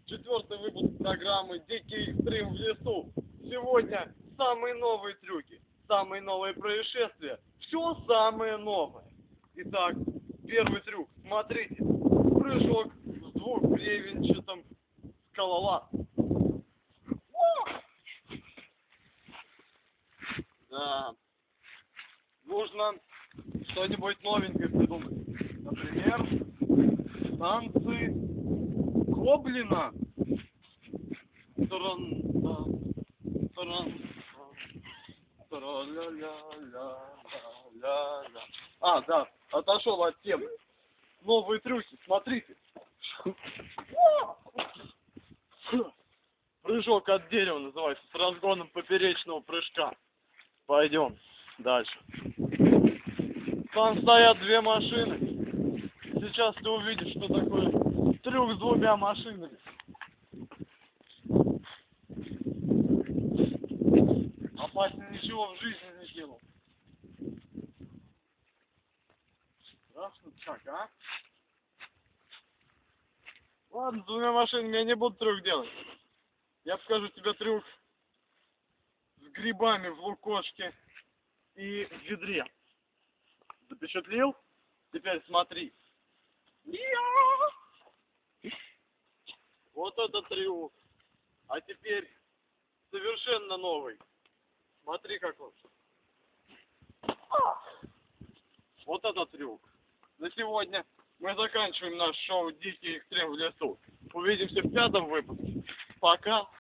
4-й выпуск программы «Дикий экстрим в лесу». Сегодня самые новые трюки, самые новые происшествия, все самое новое. Итак, первый трюк. Смотрите, прыжок с двухбревенчатым скалолазом. Да. Нужно что-нибудь новенькое придумать. Например, танцы гоблина. А, да, отошел от темы. Новые трюки, смотрите. Прыжок от дерева называется, с разгоном поперечного прыжка. Пойдем дальше. Там стоят две машины. Сейчас ты увидишь, что такое трюк с двумя машинами. Опаснее ничего в жизни не делал. Страшно так, а? Ладно, с двумя машинами я не буду трюк делать. Я покажу тебе трюк с грибами в лукошке и в ведре. Запечатлел? Теперь смотри. Вот это трюк. А теперь совершенно новый. Смотри, как он. Вот это трюк. На сегодня мы заканчиваем наш шоу «Дикий экстрим в лесу». Увидимся в 5-м выпуске. Пока.